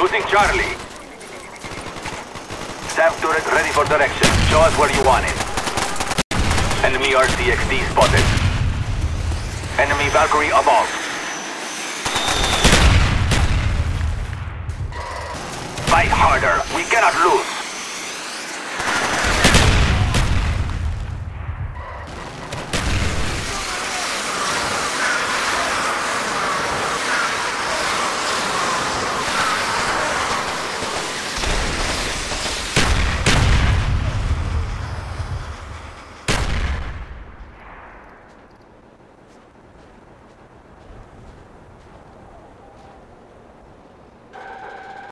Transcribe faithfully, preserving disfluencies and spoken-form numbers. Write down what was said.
Losing Charlie. Sav turret ready for direction. Show us where you want it. Enemy R C X D spotted. Enemy Valkyrie above. Fight harder. We cannot lose.